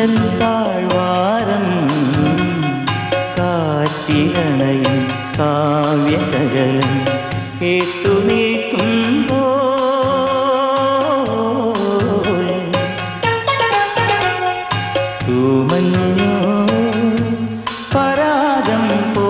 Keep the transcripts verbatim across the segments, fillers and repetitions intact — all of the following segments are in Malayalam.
നീലത്താഴ്വാരം കാറ്റിലണയും കാവ്യശകലം കേട്ടു നീക്കുമ്പോൾ തൂമഞ്ഞോ പരാഗം പോ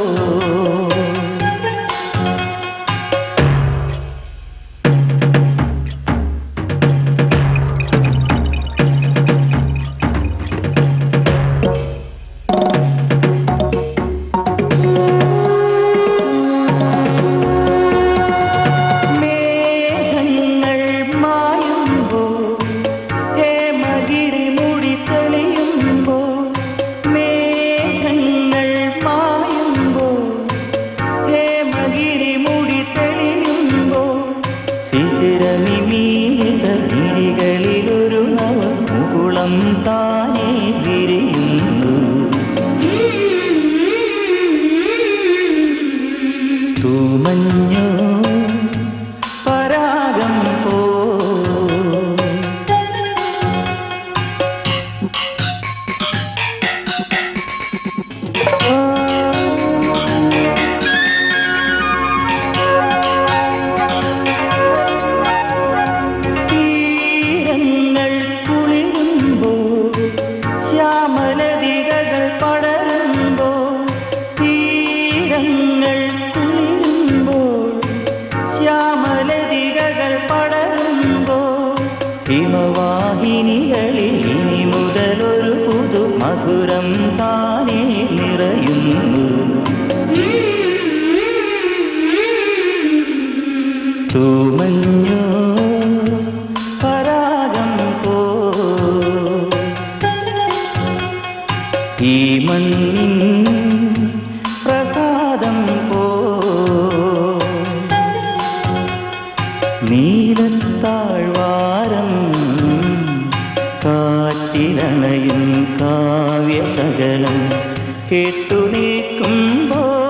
ിലൊരു നവമുകുളം താനേ വിരിയുന്നു തൂമഞ്ഞോ പരാഗം പോ ഹിമവാഹിനികളിൽ ഇനി മുതലൊരു പുതു മധുരം താനേ നിറയുന്നു തൂമഞ്ഞോ പരാഗം പോ ഈ മണ്ണിൻ പ്രസാദം പോ നീലത്താഴ്വാരം കാറ്റിലണയും കാവ്യശകലം കേട്ടു നീക്കുമ്പോൾ